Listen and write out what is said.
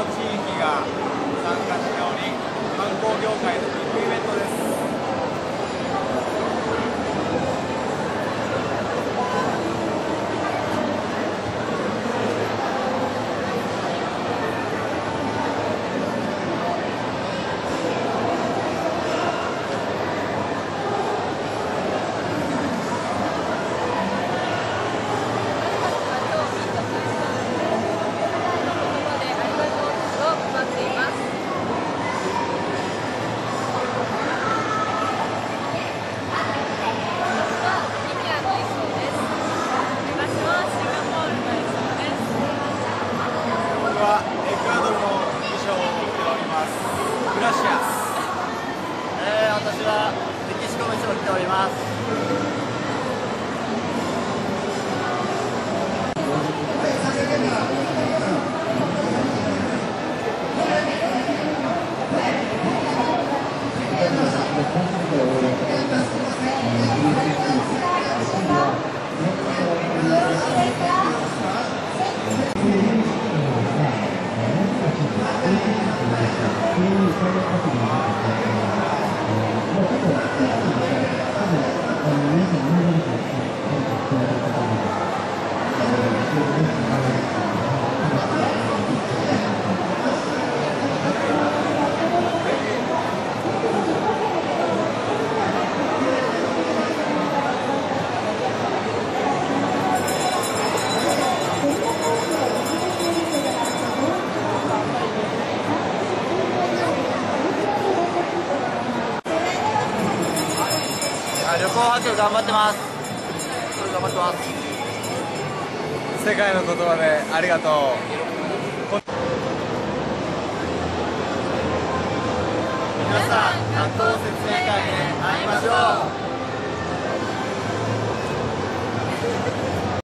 の地域が参加しており、観光業界のビッグイベントです。エクアドルの衣装を着ております。グラシアス。 私はメキシコの衣装を着ております。旅行発頑張ってます。頑張ってます。 世界の言葉でありがとう。 皆さん、納豆説明会で会いましょう。